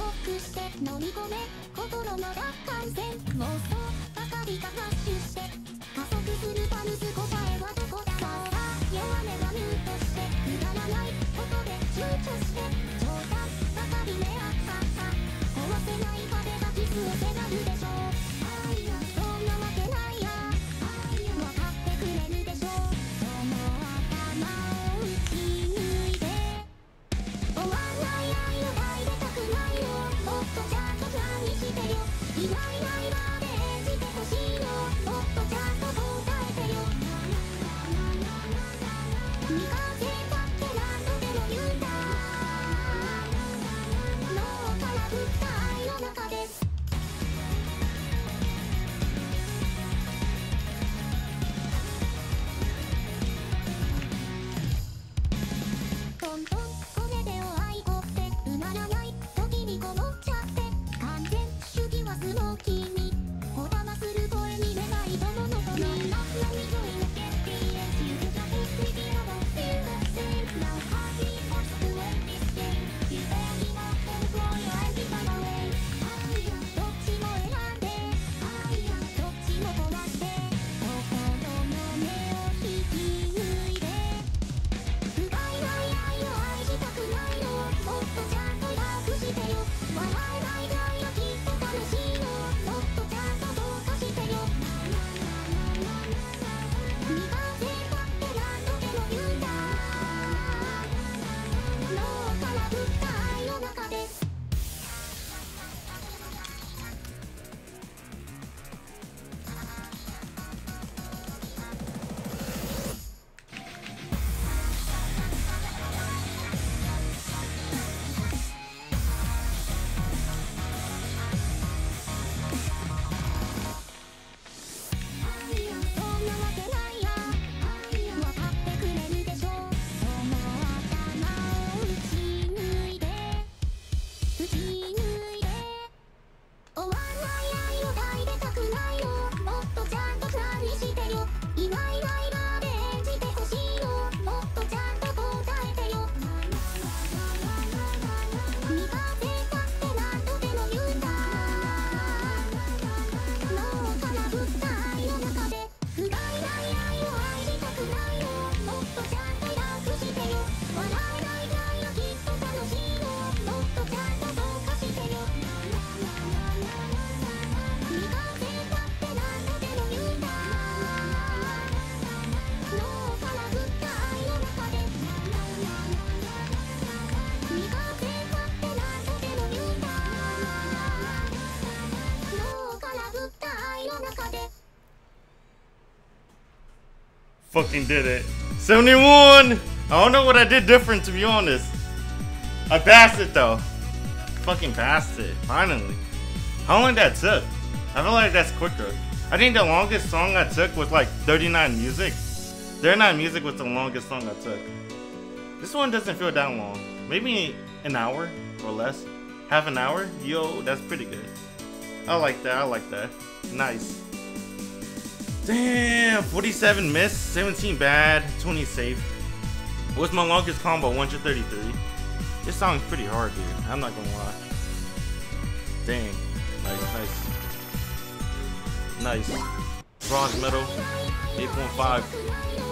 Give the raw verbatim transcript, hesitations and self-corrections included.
クして飲み込め心の奪還戦妄想ばかりがハッシュして加速するパルス答えはどこださあ弱音がミュートしてくだらないことで躊躇して冗談ばかりねあっはっは壊せない壁が傷を迫るでしょうあいやそんなわけないやわかってくれるでしょうその頭を打ち抜いて終わんない愛を抱いてたくないよもっとちゃんとプランにしてよいないいないまで演じてほしいよもっとちゃんと答えてよ見かけたって何度でも言うんだ脳から降った愛の中ですトントンこれでお愛こってうならない時にこもっちゃって完全主義はスモーキーにこだまする声に願いとものとみんな何にジョイの決定練習が不思議なの Feel the same Now heartbeat wants to win this game 夢になってる Throw your hands in my way どっちも選んでどっちも壊して心の目を引き抜いて不甲斐ない愛を愛したくないのもっとちゃんと楽してよ笑えないぐらいはきっと楽しいのもっとちゃんとどうかしてよ見かけたって何度でも言うんだ脳から降った愛の中ですそんなわけないやわかってくれるでしょその頭を打ち抜いて打ち抜いて終わんない愛を抱いてたくないのもっとちゃんとプランにしてよいないいないまで演じてほしいのもっとちゃんと答えてよ見かけたって何度でも言うんだ脳から降った愛の中で不甲斐ない愛を愛したくないのもっとちゃんと楽してよ笑えないぐらいはきっと楽しいのもっとちゃんとどうかしてよ見かけたって何度でも言うんだ脳から降った愛の中で見かけたって何度でも言うんだ脳から降った愛の中で Fucking did it. seventy-one! I don't know what I did different, to be honest. I passed it though. Fucking passed it. Finally. How long that took? I feel like that's quicker. I think the longest song I took was like thirty-nine music. thirty-nine music was the longest song I took. This one doesn't feel that long. Maybe an hour or less. Half an hour? Yo, that's pretty good. I like that. I like that. Nice. Damn, forty-seven miss, seventeen bad, twenty safe. What's my longest combo? one thirty-three. This song's pretty hard, dude. I'm not gonna lie. Dang. Nice, nice. Nice. Bronze medal, eight point five.